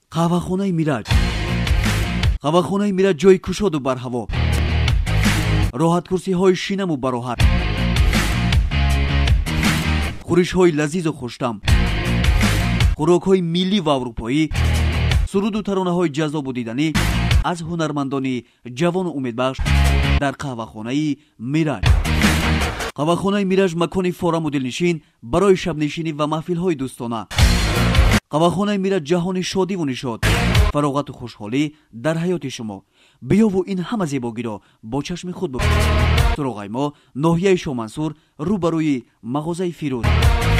қаҳвахонаи мираҷ. қаҳвахонаи мираҷ ҷойи кушоду барҳаво, роҳаткурсиҳои шинаму бароҳат, хӯришҳои лазизу хуштам, хӯрокҳои миллӣ ва аврупоӣ, суруду таронаҳои ҷаззобу диданӣ аз ҳунармандони ҷавону умедбахш дар қаҳвахонаи мираҷ. қаҳвахонаи мираҷ макони фораму дилнишин барои шабнишинӣ ва маҳфилҳои дӯстона. қаҳвахонаи мираҷ ҷаҳони шодиву нишод, фароғату хушҳолӣ дар ҳаёти шумо. биёву ин ҳама зебогиро бо чашми худ бубинед. суроғай мо ноҳияи Шоҳмансур рӯ ба рӯи мағозаи Фирӯз.